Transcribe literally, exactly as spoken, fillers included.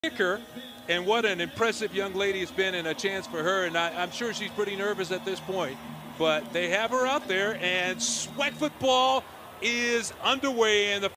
kicker, and what an impressive young lady has been, and a chance for her. And I, I'm sure she's pretty nervous at this point, but they have her out there, and sweat football is underway in the